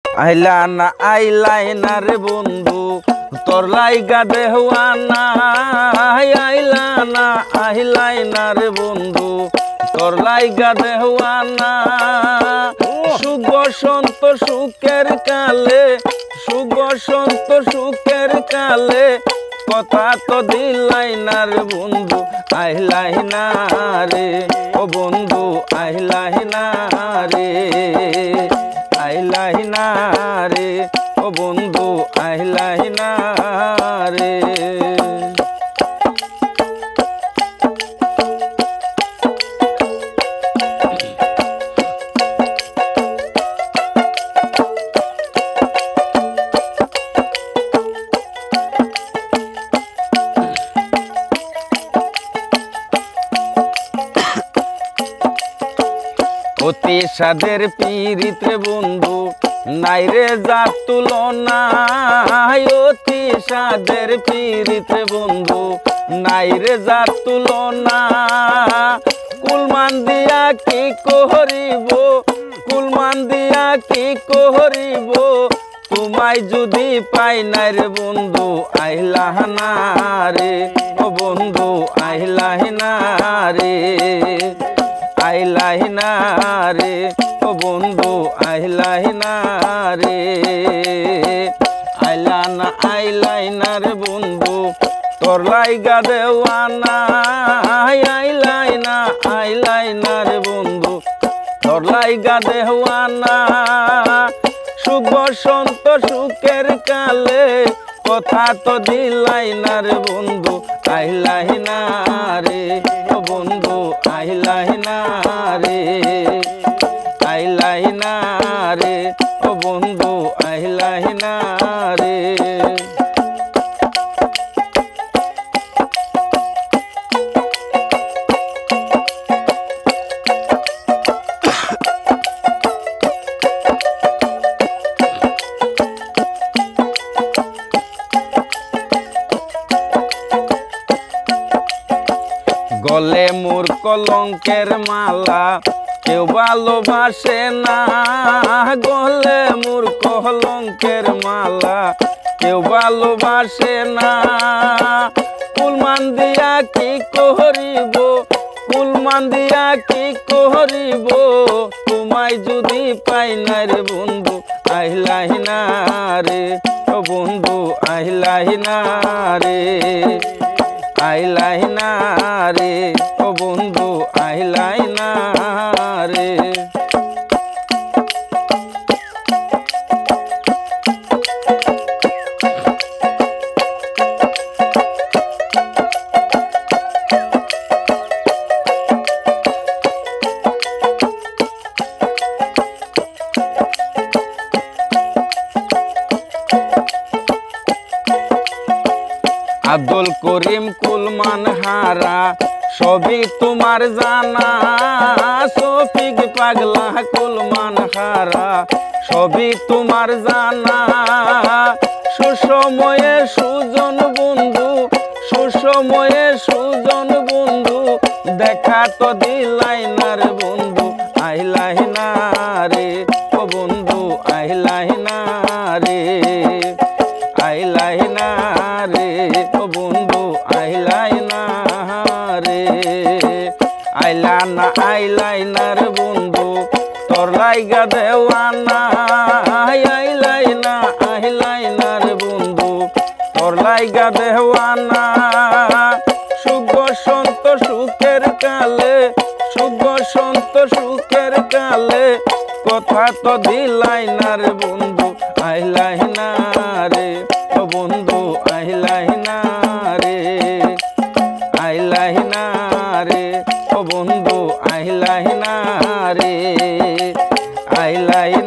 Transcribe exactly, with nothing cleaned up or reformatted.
আইলা না আইলাই না রে বন্ধু তোর লাইগা দেওয়ানা আইলা না আইলাই না রে বন্ধু তোর লাইগা দেওয়ানা সুখ বসন্ত সুখের কালে সুখ বসন্ত সুখের কালে কথা তো দিলাই না রে বন্ধু আইলাই না রে ও বন্ধু আইলাই না রে আইলাই না রে ও বন্ধু আইলাই না রে অতি সাদের পীড়িতে বন্ধু নাই রে যার তুলনা অতি সাদের পীড়িতে বন্ধু নাই রে যার তুলনা কুলমান দিয়া কি করিব কুলমান দিয়া কি করিব তোমায় যদি পাই না রে বন্ধু আইলা না রে ও বন্ধু আইলা না রে আইলাই না রে ও বন্ধু আইলাই না রে আইলা না আইলাই না রে বন্ধু তোর লাইগা দেওয়ানা আইলাই না আইলাই না রে বন্ধু তোর লাইগা দেওয়ানা সুখ বসন্ত সুখের কালে কথা তো দিলাই না রে বন্ধু আইলাই না রে ও বন্ধু আইলাই না রে আইলাই না রে ও বন্ধু আইলাই না রে গলে মোর কলঙ্কের মালা কেউ ভালোবাসে না গলে মোর কলঙ্কের মালা কেউ ভালোবাসে না কুলমান দিয়া কি করিব কুলমান দিয়া কি করিব তোমায় যদি পাই না রে বন্ধু আইলাই না রে ও বন্ধু আইলাই না রে আইলাই না রে ও বন্ধু আইলাই না রে আব্দুল করিম কুলমান হারা সবই তোমার জানা শফিক পাগলা কুলমান হারা সবই তোমার জানা সুসময়ে সুজন বন্ধু সুসময়ে সুজন বন্ধু দেখা তো দিলাই না রে বন্ধু আইলাই না রে ও বন্ধু আইলাই না রে আইলাই না রে ও বন্ধু আইলাই না রে আইলা না আইলাই না রে বন্ধু তোর লাইগা দেওয়ানা আইলাই না আইলাই না রে বন্ধু তোর লাইগা দেওয়ানা সুখ বসন্ত সুখের কালে সুখ বসন্ত সুখের কালে কথা তো দিলাই না রে বন্ধু আইলাই না রে ও বন্ধু আইলাই না রে আইলাই না রে ও বন্ধু আইলাই না রে আইলাই